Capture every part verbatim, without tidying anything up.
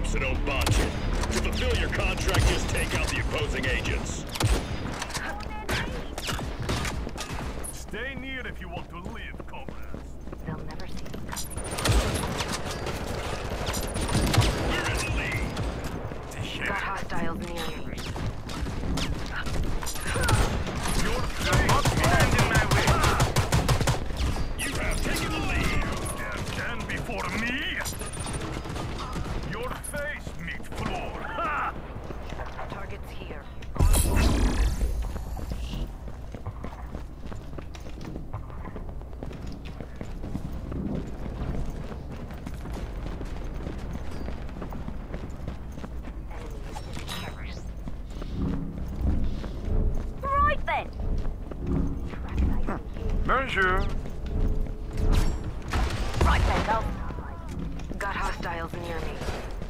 so don't botch it. To fulfill your contract, just take out the opposing agents. Stay near if you want to live, comrades. They'll never see you coming. We're in the lead. Got hostiles near me. Your not stand in my way. You have taken the lead. Stand, stand before me. Your face meet floor. Ha! Targets here. Right then. Bonjour. Right then, though. Got hostiles near me.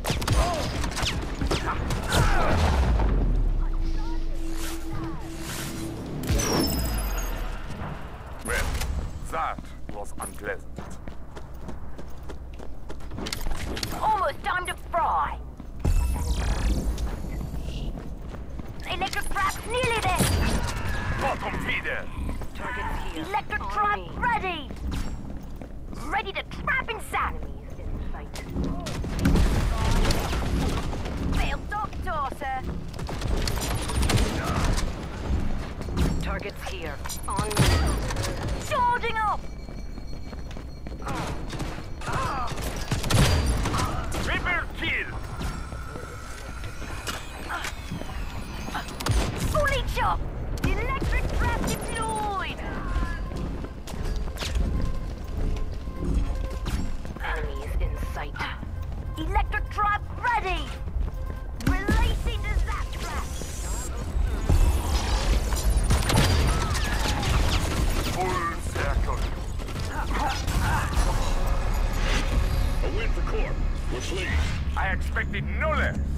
Well, that was unpleasant. Almost time to fry. Electric trap's nearly there. Bottom feeder. Targets here. Electric On trap me. ready. Ready to trap and sack. Enemies in sight. Failed dog tosser. Targets here. On me. Charging up. Triple kill. Fully chopped. Electric trap deployed. Enemies in sight. Electric trap ready. Releasing the zap trap. Full circle. A win for Corp. We're pleased. I expected no less.